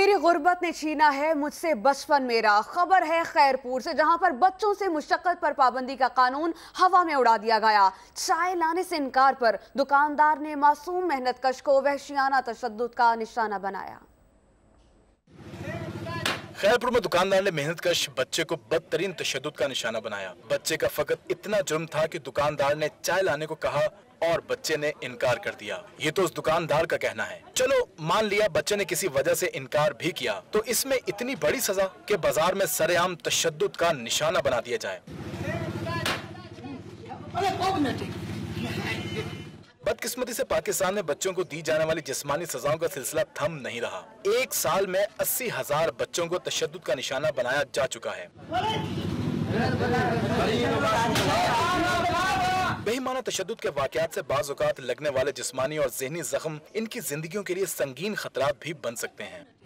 मेरी गुर्बत ने छीना है मुझसे बचपन मेरा। खबर है खैरपुर से, जहां पर बच्चों से मुशक्कत पर पाबंदी का कानून हवा में उड़ा दिया गया। चाय लाने से इनकार पर दुकानदार ने मासूम मेहनतकश को वहशियाना तशद्दुद का निशाना बनाया। खैरपुर में दुकानदार ने मेहनतकश बच्चे को बदतरीन तशद्दुद का निशाना बनाया। बच्चे का फकत इतना जुर्म था कि दुकानदार ने चाय लाने को कहा और बच्चे ने इनकार कर दिया। ये तो उस दुकानदार का कहना है। चलो मान लिया बच्चे ने किसी वजह से इनकार भी किया, तो इसमें इतनी बड़ी सजा कि बाजार में सरेआम तशद्दुद का निशाना बना दिया जाए। बदकिस्मती से पाकिस्तान में बच्चों को दी जाने वाली जिस्मानी सजाओं का सिलसिला थम नहीं रहा। एक साल में 80,000 बच्चों को तशद्दुद का निशाना बनाया जा चुका है। बेईमाना तशद्दुद के वाकयात से बाज़ औक़ात लगने वाले जिस्मानी और ज़हनी जख्म इनकी जिंदगियों के लिए संगीन खतरात भी बन सकते हैं।